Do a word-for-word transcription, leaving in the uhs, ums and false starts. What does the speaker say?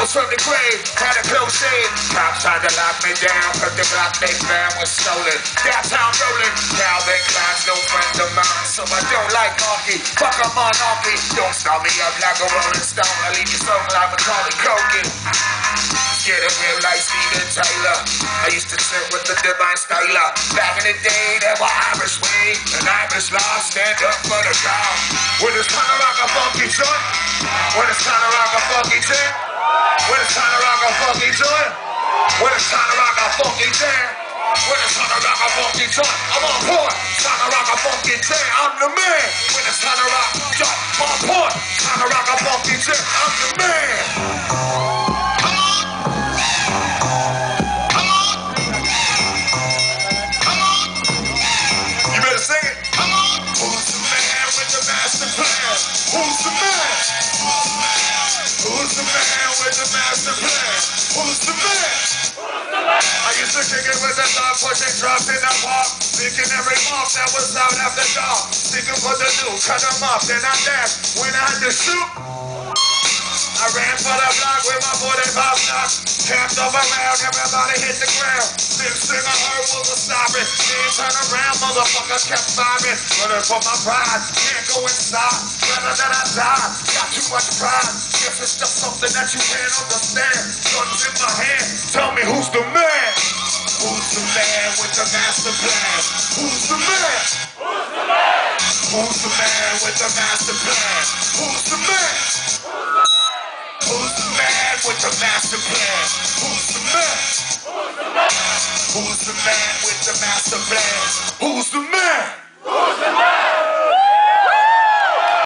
rose from the grave, had a close shave. Cops tried to lock me down, cause the Glock they found was stolen. Downtown rolling, Calvin Klein's no friend of mine, so I don't like hockey. Fuck I'm on hockey, don't start me up like a Rolling Stone. I leave you song like Macaulay Culkin. Get a real like Steven Tyler. I used to sit with the Divine Styler. Back in the day, there were Irish way and Irish law. Stand up for the cow. When it's time to rock a funky joint. When it's time to rock a funky jam. When it's time to rock a funky joint. When it's time to rock a funky jam. When it's time to rock a funky joint. I'm on point. Time to rock a funky jam. I'm the man. When it's time to rock joint. I'm on point. Time to rock a funky jam. I'm the man. Who's the man? Who's the man with the master plan? Who's the man? I used to kick it with the dog, pushing drops in the park. Picking every mark that was out after dark. Sticking for the new, cut them off, then I dash. When I had to shoot, I ran for the block with my forty-five knock. Camped up around, everybody hit the ground. Next thing I heard was a stopping. Then turn around, motherfuckers kept firing. Running for my pride, can't go inside. Rather than I die, got too much pride. Guess it's just something that you can't understand. Guns in my hand, tell me who's the man? Who's the man with the master plan? Who's the man? Who's the man? Who's the man with the master plan? Who's the man? Who's the man with the master plan? Who's the man? Who's the man? Who's the man with the master plan? Who's the man? Who's the man?